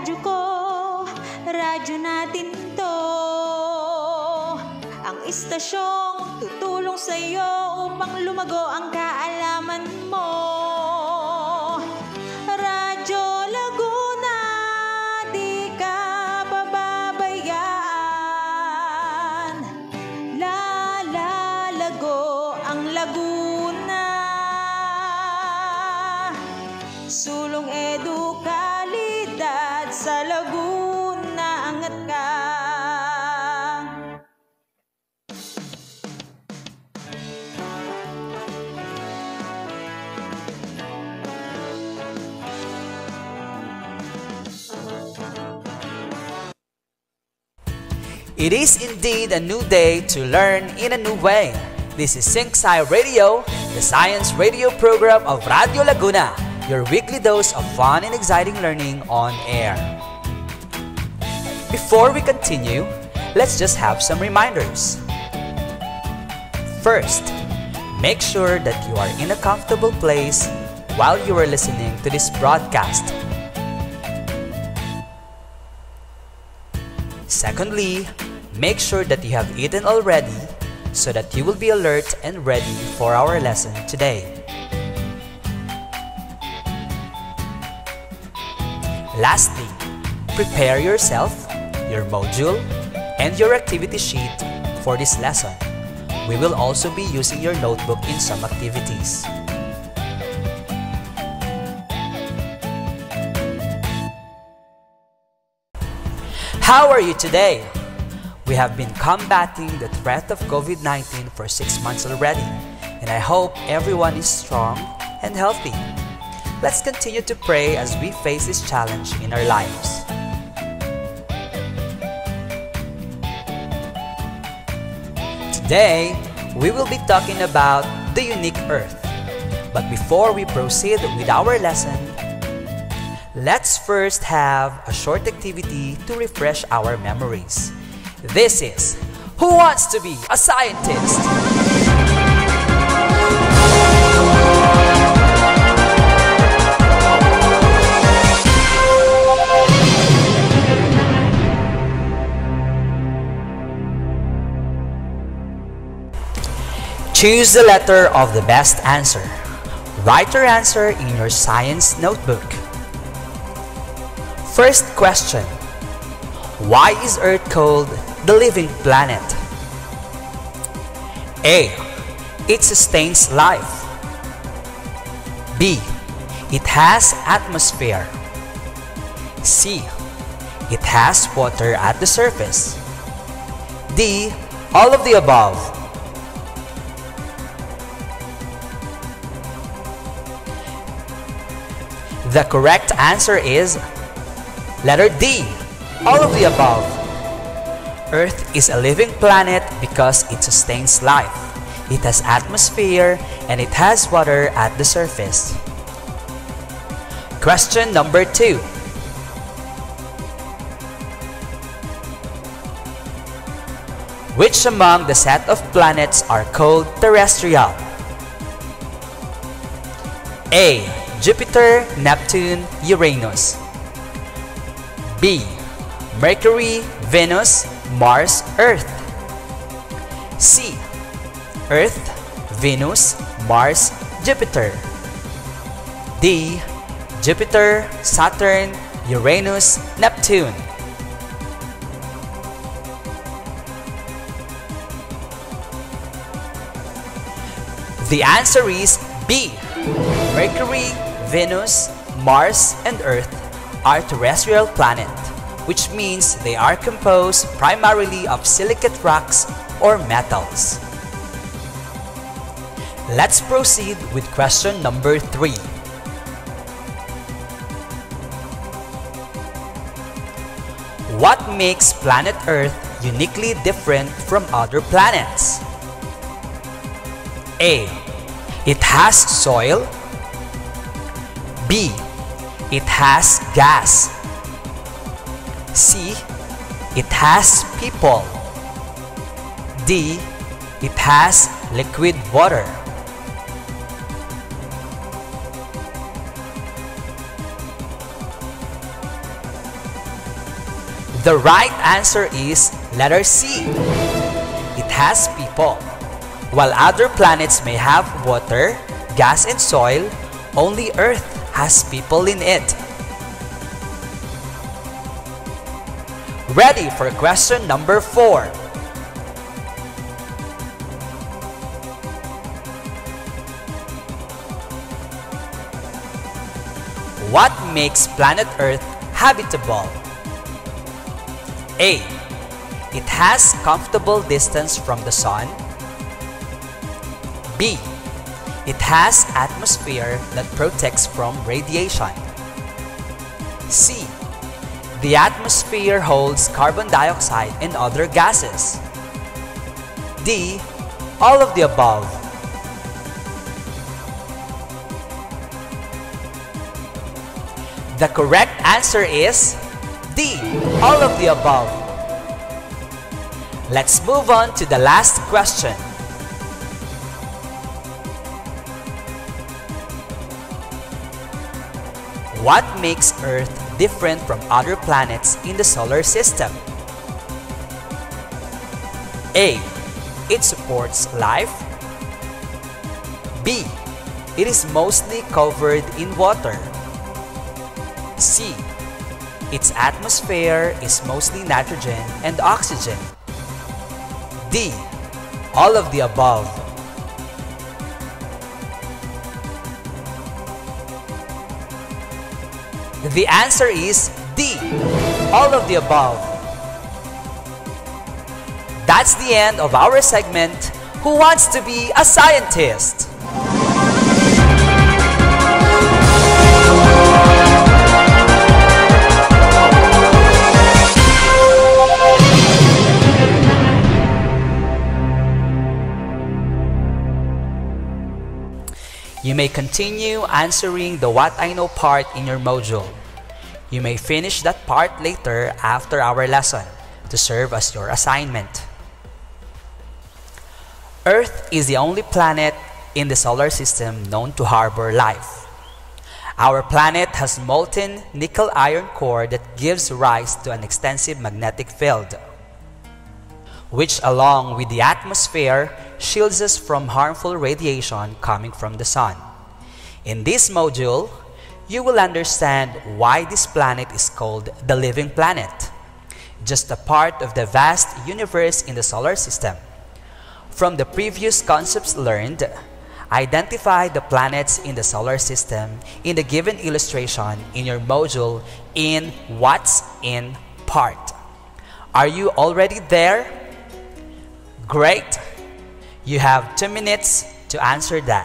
radyo ko, radyo natin to. Ang istasyong tutulong sa'yo upang lumago ang kaalaman mo. Radyo Laguna, di ka pababayaan. Lalalago ang Laguna. Sulong edukalidad sa Laguna, angat ka. It is indeed a new day to learn in a new way. This is SyncSci Radio, the science radio program of Radio Laguna, your weekly dose of fun and exciting learning on air. Before we continue, let's just have some reminders. First, make sure that you are in a comfortable place while you are listening to this broadcast. Secondly, make sure that you have eaten already so that you will be alert and ready for our lesson today. Lastly, prepare yourself, your module, and your activity sheet for this lesson. We will also be using your notebook in some activities. How are you today? We have been combating the threat of COVID-19 for 6 months already, and I hope everyone is strong and healthy. Let's continue to pray as we face this challenge in our lives. Today, we will be talking about the unique Earth. But before we proceed with our lesson, let's first have a short activity to refresh our memories. This is Who Wants to Be a Scientist? Choose the letter of the best answer. Write your answer in your science notebook. First question. Why is Earth called the living planet? A. It sustains life. B. It has atmosphere. C. It has water at the surface. D. All of the above. The correct answer is letter D. All of the above. Earth is a living planet because it sustains life. It has atmosphere and it has water at the surface. Question number 2. Which among the set of planets are called terrestrial? A. Jupiter, Neptune, Uranus. B. Mercury, Venus, Mars, Earth. C. Earth, Venus, Mars, Jupiter. D. Jupiter, Saturn, Uranus, Neptune. The answer is B. Mercury, Venus, Mars, and Earth are terrestrial planets, which means they are composed primarily of silicate rocks or metals. Let's proceed with question number 3. What makes planet Earth uniquely different from other planets? A. It has soil. B. It has gas. C. It has people. D. It has liquid water. The right answer is letter C. It has people. While other planets may have water, gas, and soil, only Earth has people in it. Ready for question number 4. What makes planet Earth habitable? A. It has comfortable distance from the sun. B. It has atmosphere that protects from radiation. C. The atmosphere holds carbon dioxide and other gases. D. All of the above. The correct answer is D. All of the above. Let's move on to the last question. What makes Earth different from other planets in the solar system? A. It supports life. B. It is mostly covered in water. C. Its atmosphere is mostly nitrogen and oxygen. D. All of the above. The answer is D. All of the above. That's the end of our segment, Who Wants to Be a Scientist? You may continue answering the What I Know part in your module. You may finish that part later after our lesson to serve as your assignment. Earth is the only planet in the solar system known to harbor life. Our planet has molten nickel-iron core that gives rise to an extensive magnetic field, which along with the atmosphere shields us from harmful radiation coming from the sun. In this module, you will understand why this planet is called the living planet, just a part of the vast universe in the solar system. From the previous concepts learned, identify the planets in the solar system in the given illustration in your module in What's in part. Are you already there? Great! You have 2 minutes to answer that.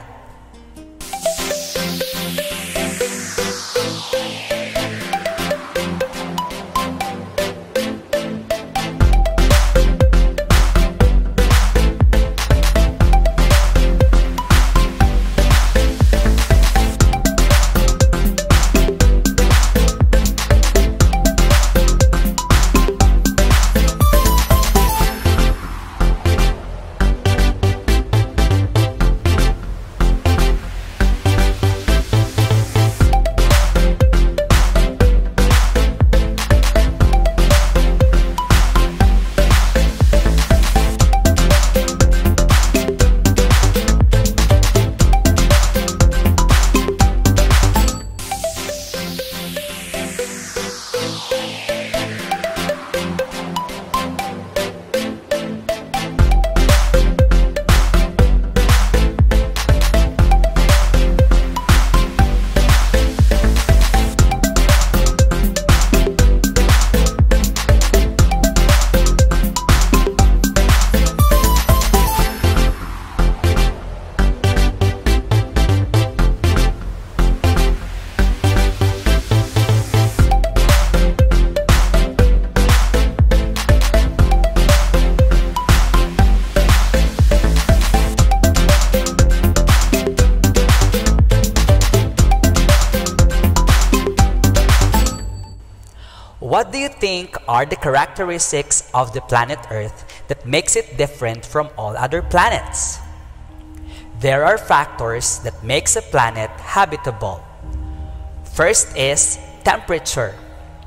What do you think are the characteristics of the planet Earth that makes it different from all other planets? There are factors that makes a planet habitable. First is temperature.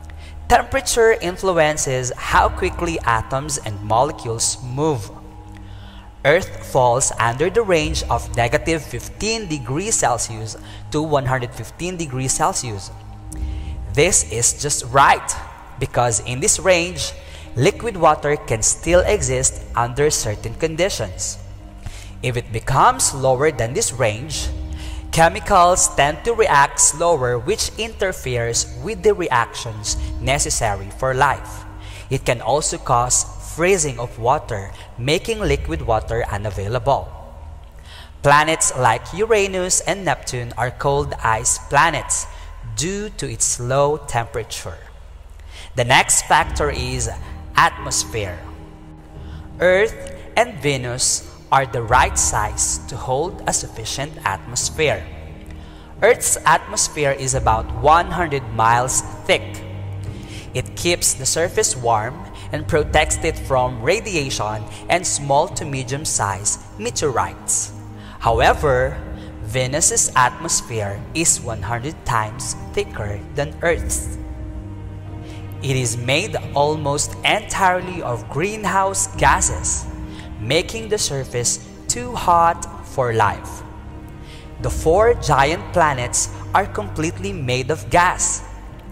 Temperature influences how quickly atoms and molecules move. Earth falls under the range of negative 15 degrees Celsius to 115 degrees Celsius. This is just right, because in this range, liquid water can still exist under certain conditions. If it becomes lower than this range, chemicals tend to react slower, which interferes with the reactions necessary for life. It can also cause freezing of water, making liquid water unavailable. Planets like Uranus and Neptune are called ice planets due to its low temperature. The next factor is atmosphere. Earth and Venus are the right size to hold a sufficient atmosphere. Earth's atmosphere is about 100 miles thick. It keeps the surface warm and protects it from radiation and small to medium-sized meteorites. However, Venus's atmosphere is 100 times thicker than Earth's. It is made almost entirely of greenhouse gases, making the surface too hot for life. The 4 giant planets are completely made of gas.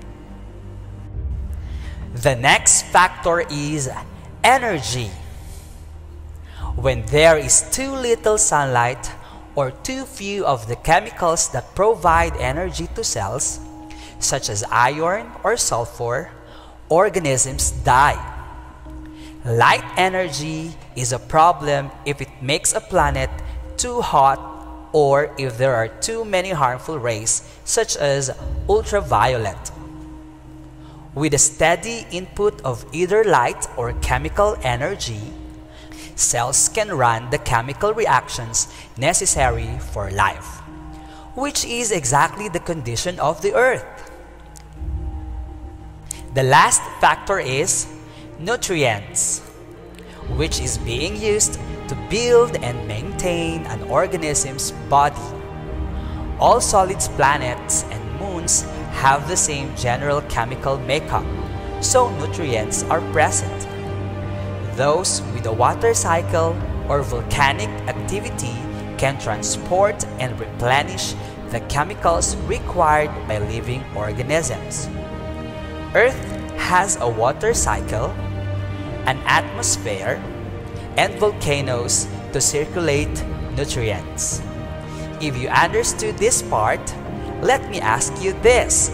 The next factor is energy. When there is too little sunlight or too few of the chemicals that provide energy to cells, such as iron or sulfur, organisms die. Light energy is a problem if it makes a planet too hot or if there are too many harmful rays, such as ultraviolet. With a steady input of either light or chemical energy, cells can run the chemical reactions necessary for life, which is exactly the condition of the Earth. The last factor is nutrients, which is being used to build and maintain an organism's body. All solid planets and moons have the same general chemical makeup, so nutrients are present. Those with a water cycle or volcanic activity can transport and replenish the chemicals required by living organisms. Earth has a water cycle, an atmosphere, and volcanoes to circulate nutrients. If you understood this part, let me ask you this.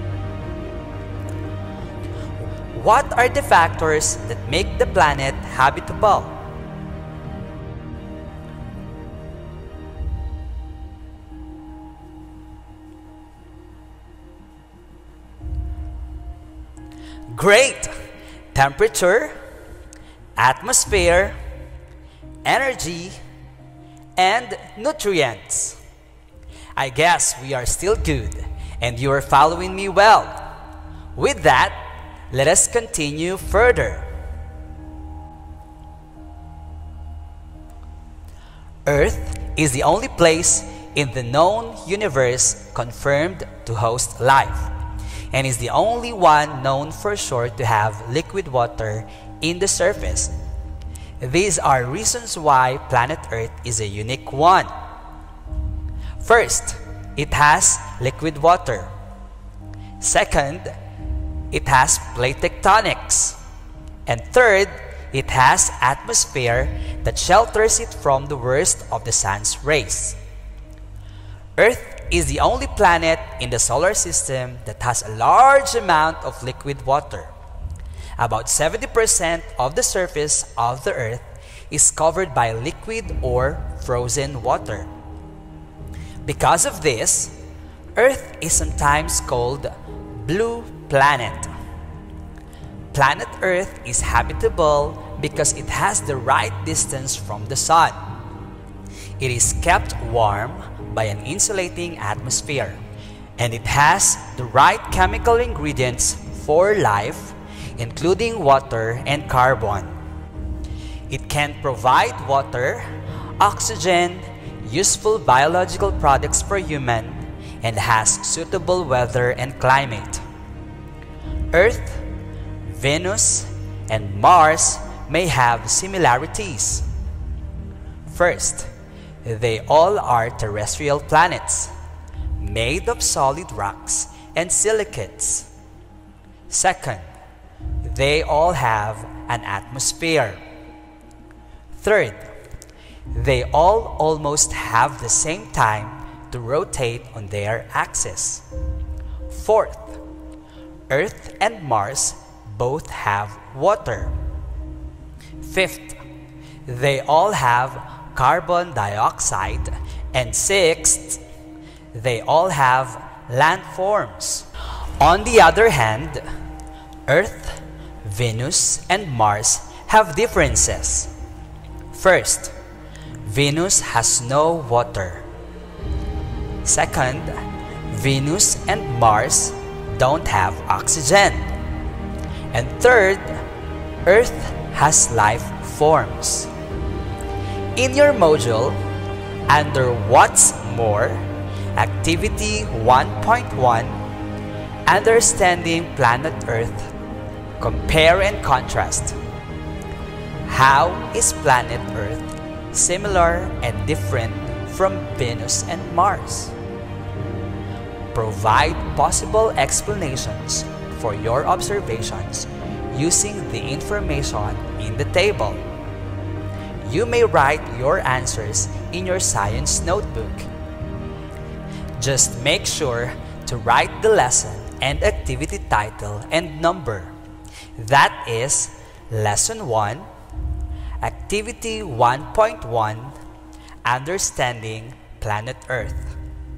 What are the factors that make the planet habitable? Great! Temperature, atmosphere, energy, and nutrients. I guess we are still good, and you are following me well. With that, let us continue further. Earth is the only place in the known universe confirmed to host life, and is the only one known for sure to have liquid water in the surface. These are reasons why planet Earth is a unique one. First, it has liquid water. Second, it has plate tectonics. And third, it has atmosphere that shelters it from the worst of the sun's rays. Earth is the only planet in the solar system that has a large amount of liquid water. About 70% of the surface of the Earth is covered by liquid or frozen water. Because of this, Earth is sometimes called Blue Planet. Planet Earth is habitable because it has the right distance from the sun. It is kept warm by an insulating atmosphere, and it has the right chemical ingredients for life, including water and carbon. It can provide water, oxygen, useful biological products for human, and has suitable weather and climate. Earth Venus and Mars may have similarities. First, they all are terrestrial planets, made of solid rocks and silicates. Second, they all have an atmosphere. Third, they all almost have the same time to rotate on their axis. Fourth, Earth and Mars both have water. Fifth, they all have carbon dioxide. And sixth, they all have landforms. On the other hand, Earth, Venus, and Mars have differences. First, Venus has no water. Second, Venus and Mars don't have oxygen. And third, Earth has life forms. In your module, under What's More, Activity 1.1, Understanding Planet Earth, Compare and Contrast. How is planet Earth similar and different from Venus and Mars? Provide possible explanations for your observations using the information in the table. You may write your answers in your science notebook. Just make sure to write the lesson and activity title and number. That is Lesson 1, Activity 1.1, Understanding Planet Earth.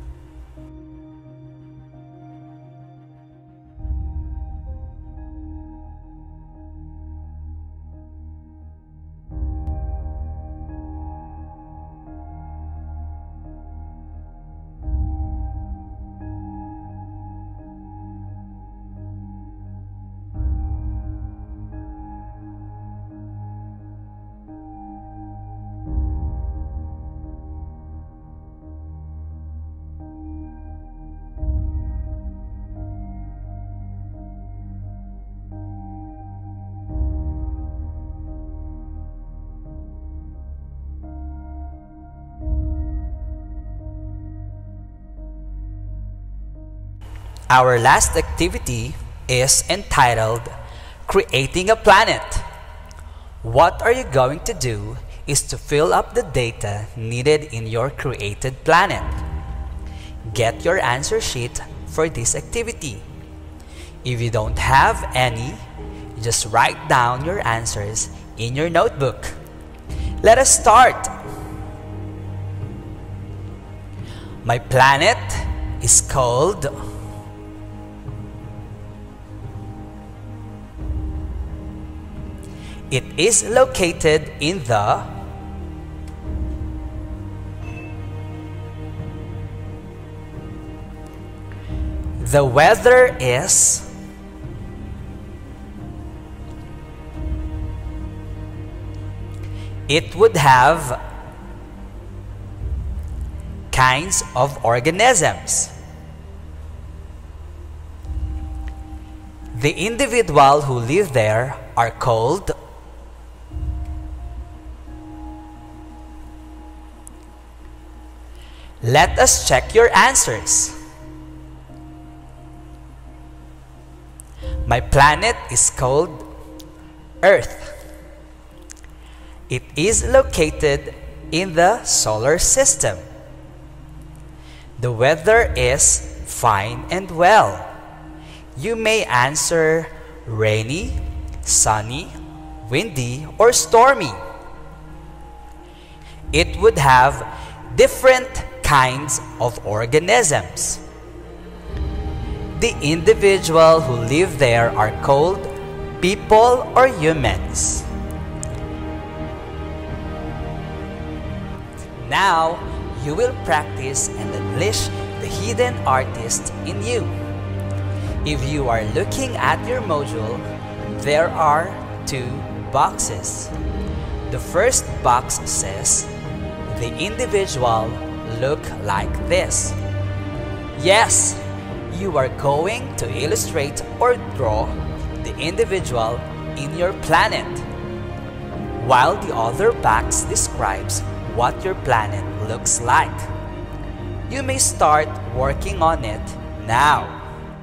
Our last activity is entitled Creating a Planet. What are you going to do is to fill up the data needed in your created planet. Get your answer sheet for this activity. If you don't have any, just write down your answers in your notebook. Let us start. My planet is called It is located in the weather is It would have kinds of organisms. The individual who live there are called Let us check your answers. My planet is called Earth. It is located in the solar system. The weather is fine and well. You may answer rainy, sunny, windy, or stormy. It would have different kinds of organisms. The individual who live there are called people or humans. Now, you will practice and unleash the hidden artist in you. If you are looking at your module, there are two boxes. The first box says, the individual look like this. Yes, you are going to illustrate or draw the individual in your planet, while the other box describes what your planet looks like. You may start working on it now.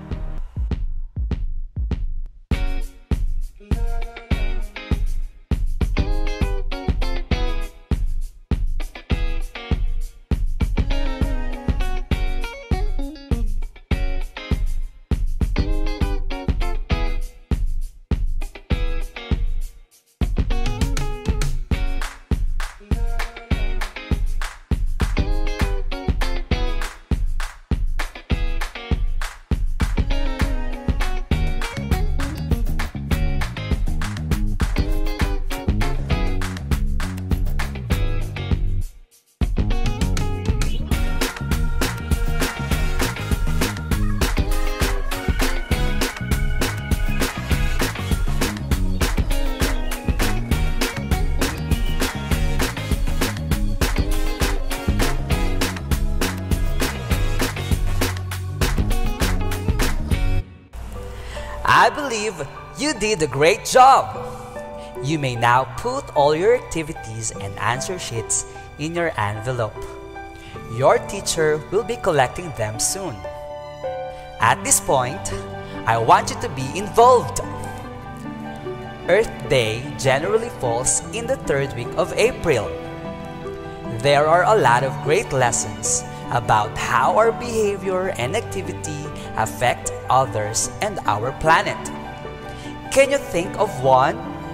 I believe you did a great job. You may now put all your activities and answer sheets in your envelope. Your teacher will be collecting them soon. At this point, I want you to be involved. Earth Day generally falls in the third week of April. There are a lot of great lessons about how our behavior and activity affect others and our planet. Can you think of one?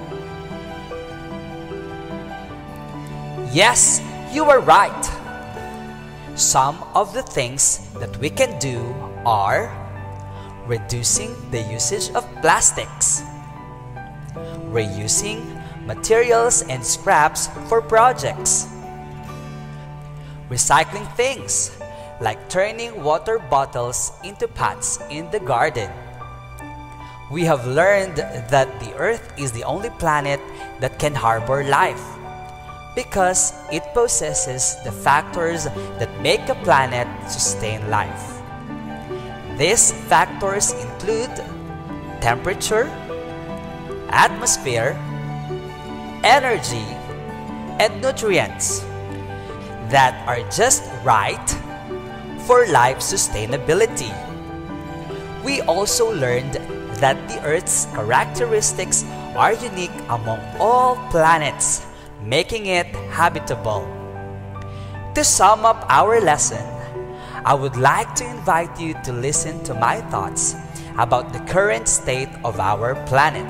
Yes, you are right. Some of the things that we can do are reducing the usage of plastics, reusing materials and scraps for projects, recycling things like turning water bottles into pots in the garden. We have learned that the Earth is the only planet that can harbor life because it possesses the factors that make a planet sustain life. These factors include temperature, atmosphere, energy, and nutrients that are just right for life sustainability. We also learned that the Earth's characteristics are unique among all planets, making it habitable. To sum up our lesson, I would like to invite you to listen to my thoughts about the current state of our planet.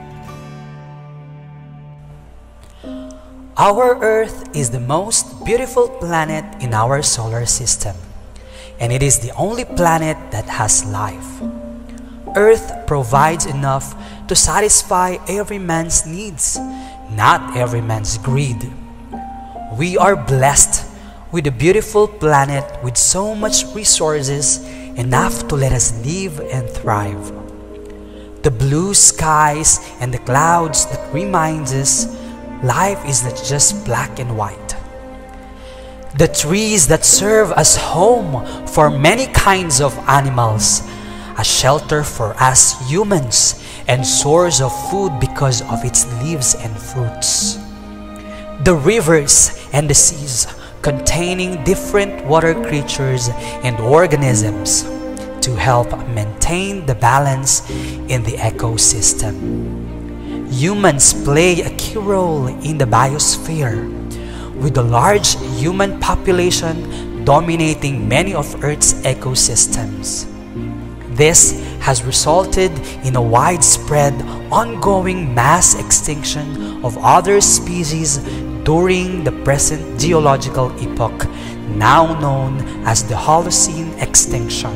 Our Earth is the most beautiful planet in our solar system, and it is the only planet that has life. Earth provides enough to satisfy every man's needs, not every man's greed. We are blessed with a beautiful planet with so much resources, enough to let us live and thrive. The blue skies and the clouds that reminds us life is not just black and white. The trees that serve as home for many kinds of animals, a shelter for us humans, and source of food because of its leaves and fruits. The rivers and the seas containing different water creatures and organisms to help maintain the balance in the ecosystem. Humans play a key role in the biosphere, with a large human population dominating many of Earth's ecosystems. This has resulted in a widespread, ongoing mass extinction of other species during the present geological epoch, now known as the Holocene extinction.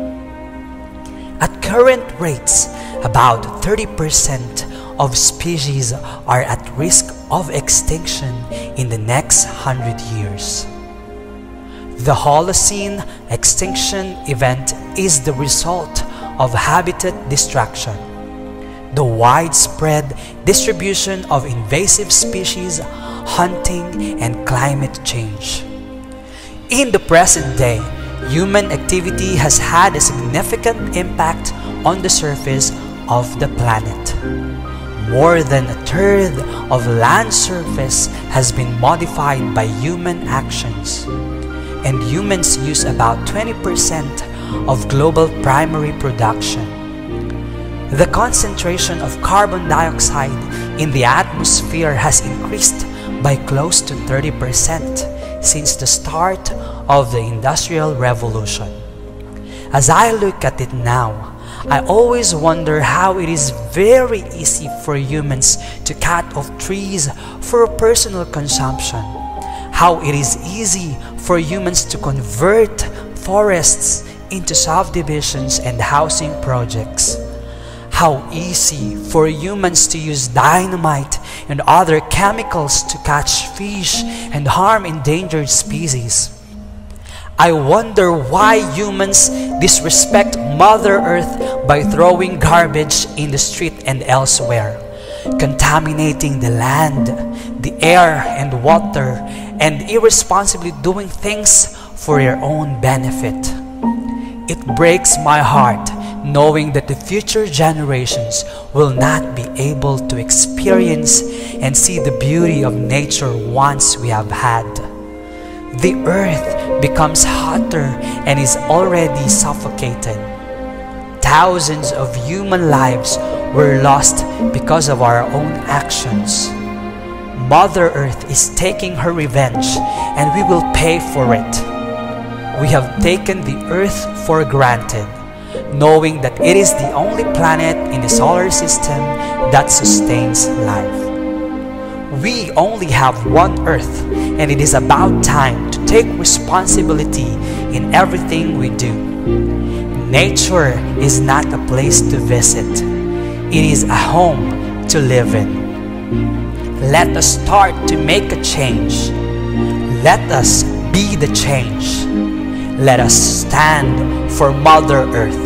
At current rates, about 30% of species are at risk of extinction in the next 100 years. The Holocene extinction event is the result of habitat destruction, the widespread distribution of invasive species, hunting, and climate change. In the present day, human activity has had a significant impact on the surface of the planet. More than a third of land surface has been modified by human actions, and humans use about 20% of global primary production. The concentration of carbon dioxide in the atmosphere has increased by close to 30% since the start of the Industrial Revolution. As I look at it now, I always wonder how it is very easy for humans to cut off trees for personal consumption, how it is easy for humans to convert forests into subdivisions and housing projects, how easy for humans to use dynamite and other chemicals to catch fish and harm endangered species. I wonder why humans disrespect Mother Earth by throwing garbage in the street and elsewhere, contaminating the land, the air and water, and irresponsibly doing things for their own benefit. It breaks my heart knowing that the future generations will not be able to experience and see the beauty of nature once we have had. The earth becomes hotter and is already suffocated. Thousands of human lives were lost because of our own actions. Mother Earth is taking her revenge, and we will pay for it. We have taken the earth for granted, knowing that it is the only planet in the solar system that sustains life. We only have one Earth, and it is about time to take responsibility in everything we do. Nature is not a place to visit. It is a home to live in. Let us start to make a change. Let us be the change. Let us stand for Mother Earth.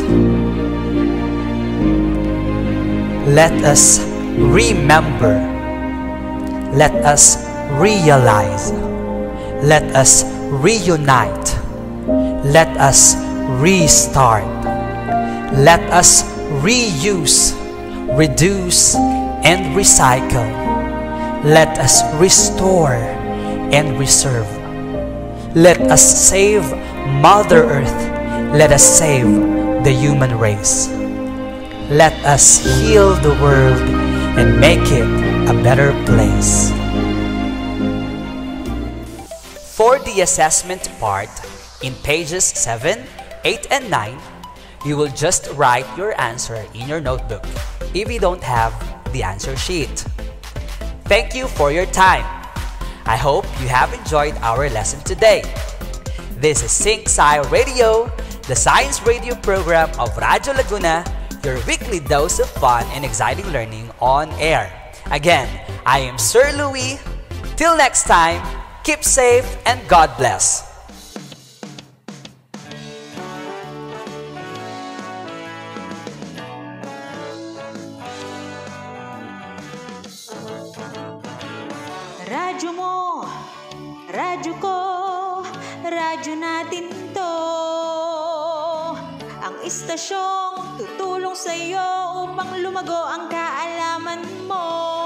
Let us remember. Let us realize. Let us reunite. Let us restart. Let us reuse, reduce, and recycle. Let us restore and reserve. Let us save Mother Earth. Let us save the human race. Let us heal the world and make it a better place. For the assessment part, in pages 7, 8, and 9, you will just write your answer in your notebook if you don't have the answer sheet. Thank you for your time. I hope you have enjoyed our lesson today. This is Sync Sci Radio, the science radio program of Radyo Laguna, your weekly dose of fun and exciting learning on air. Again, I am Sir Louie. Till next time, keep safe and God bless. Radyo mo, radyo ko, radyo natin to. Ang istasyong tutulong sa'yo upang lumago ang kaalaman mo.